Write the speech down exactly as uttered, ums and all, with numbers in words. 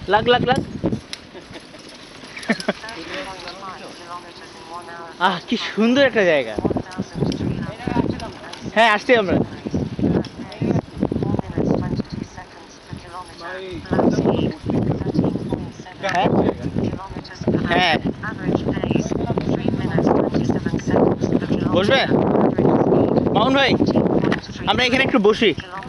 লাগ লাগ লাগ আহ কি সুন্দর একটা জায়গা। হ্যাঁ আসছি আমরা। হ্যাঁ হ্যাঁ বসবে মামুন ভাই, আমরা এখানে একটু বসি।